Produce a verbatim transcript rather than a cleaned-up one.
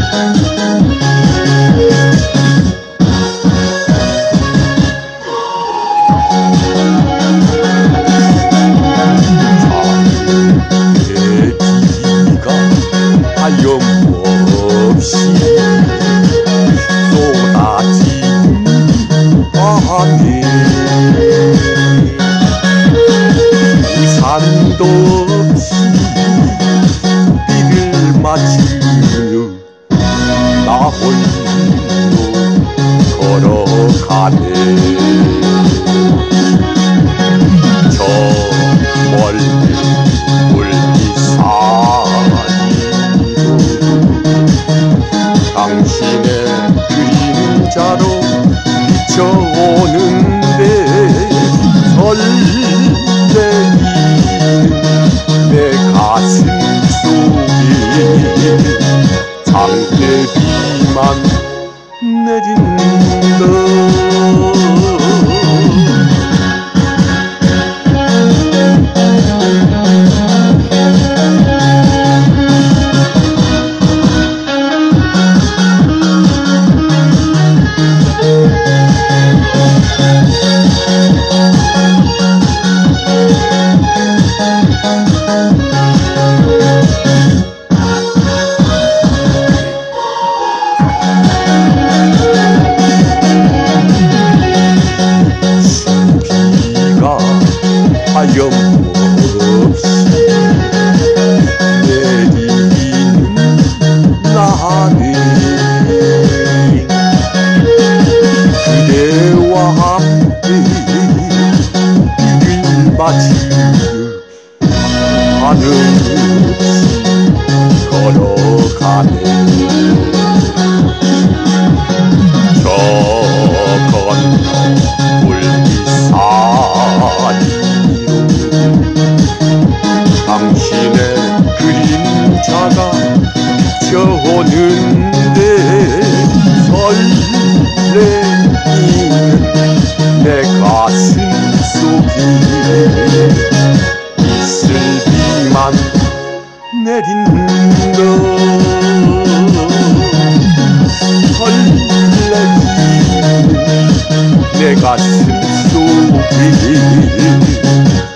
하염없이 쏟아진 밤에 우산도 없이 비를 맞으며 나 홀로 걸어가네. 저 멀리 당신의 그림자로 비춰오는데 설레이는 내 가슴 속에 장대비만 내린다. 하염없이 내리는 나는 그대와 함께 비를 맞으며 한없이 걸어가네. 저 건너 물리산이 당신의 그림자가 비춰오는데 설레이는 내 가슴 속에 이슬비만 내린다. 설레이는 내 가슴 속에